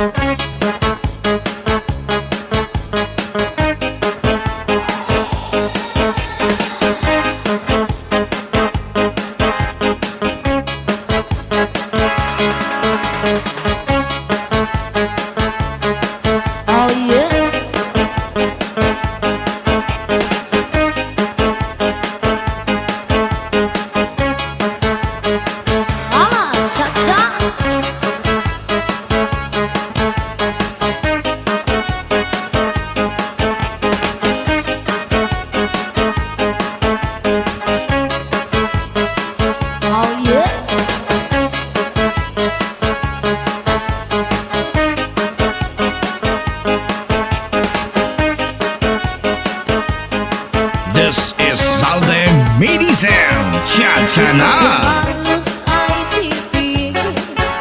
This is Salde Mini Sound Cha-cha-na. Halos ay titigil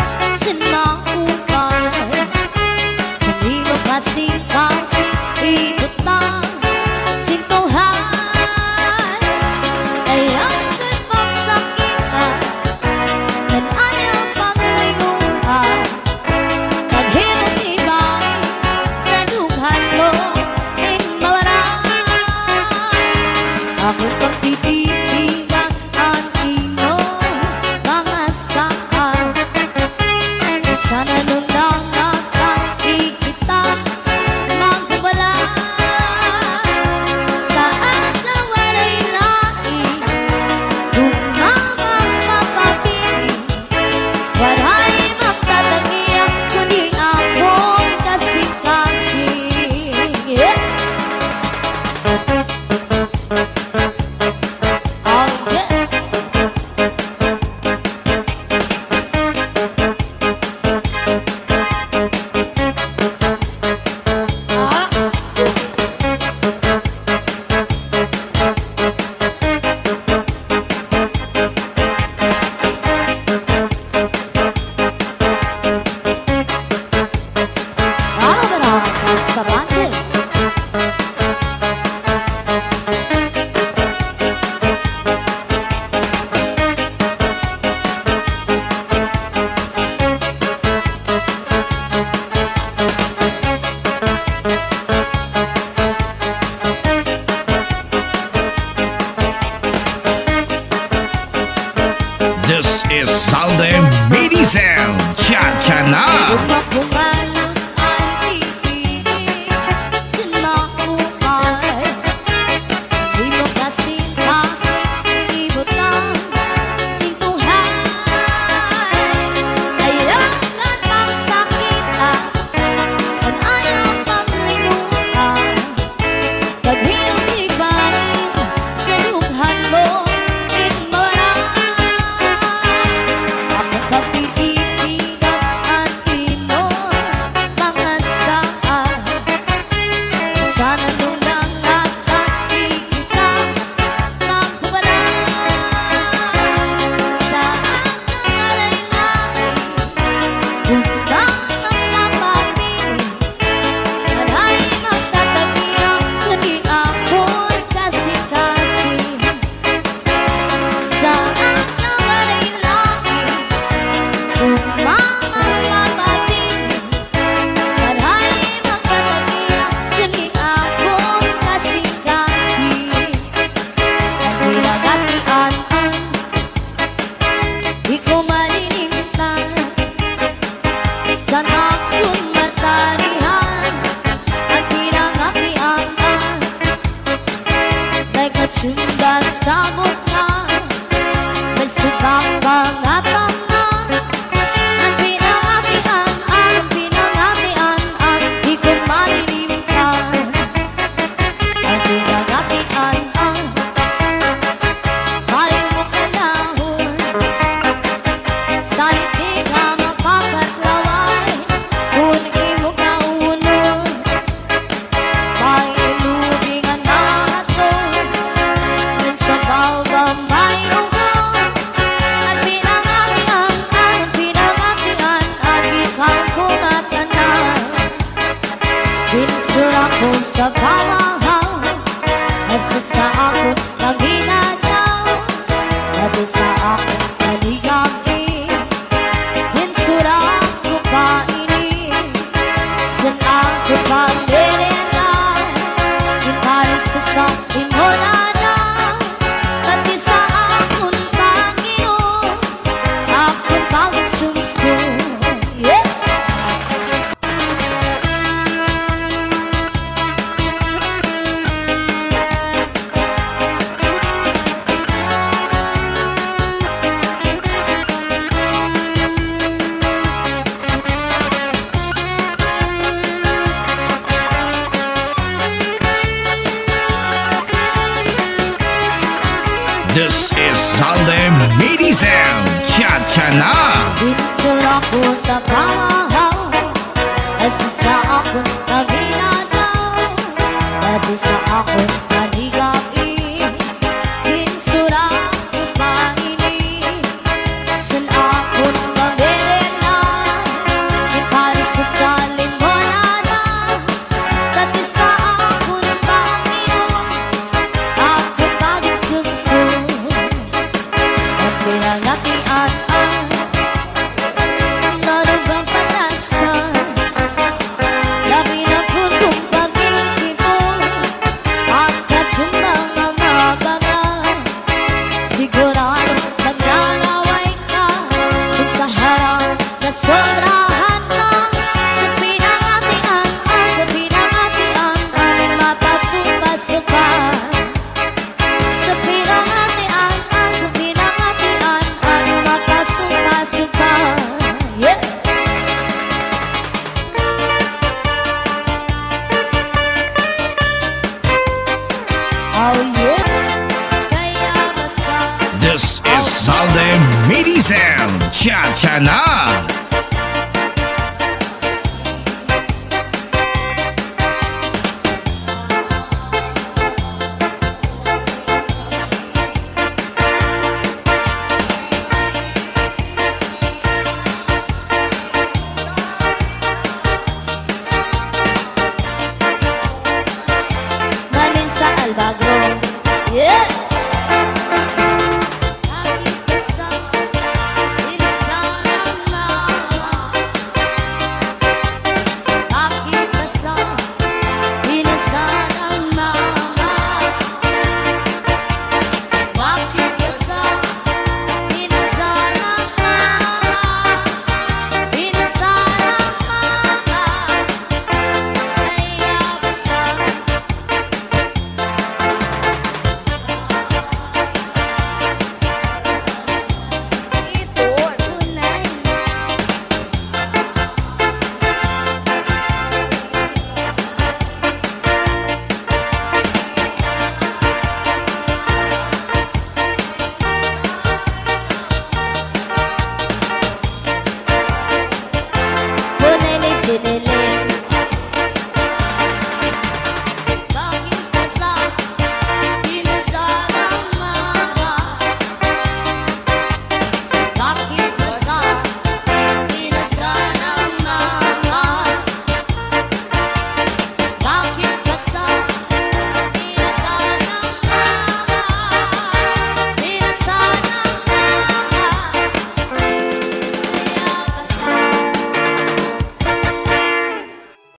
sinaupan sa libo kasi ibot na sintuhan ay ang nagpagsakitan at ayaw paglinguan paghirap-ibang sa lughan mo in mawala ako pang tititigan ang ino mga saan sana nung lang nakakikita magbubala saan na walay lain kung mamang mapapili waray magtatagiyak kundi akong kasing-kasing yeah. This is Salde Mini Sound Cha-cha-na. Halos ay titigil sinaupan di mo kasing-kasing ibot na sintuhan ay ang nagpagsakitan at ayaw paglinguan paghirap-ibang sa lughan mo in mawala ako pagtititigan at ino mga saan sana nung lang nakakikita magbubala saan na walay lain kung tamang mapapili maray magtatagiyak kundi ako'y kasing-kasing saan na walay lain kung mamang mapapili maray magtatagiyak kundi ako'y kasing-kasing ang pinagatian di ko malilimtan saan akong matarihan ang pinangapian may katsunda sa mukha may subang pangatang na ang pinangapian di ko malilimtan ang pinangapian ayaw mo kalahon sa hindi ka mapapatlaway kung imo ka unod may ilubingan na ato ng sabaw ba may ugong at pinangapian at ikaw kong atanan binsura ko sa pamahaw at sa akong nanginadaw at sa akong kaligangin binsura ko kainin Minizem Cha-cha na. Binsura ko sa pamahaw, sa akong kaginataw, dati sa akong kaligain. Binsura ko painit, san akong mamerena, iparis ko sa limonada, dati sa akong panginoon, ako bagit sumsum. Ang pinangatian narugang patasan, labi na po kung pag-ibon, pagkat yung mga mabaga, sigurado magnanaway ka, kung sa harap na sobrahan ka, sa pinangatian, ay mapasupasupan. Sa pinangatian, ay mapasupasupan. Yeah! Oh yeah! Kaya basta This is Zalde Minizem Cha-cha na.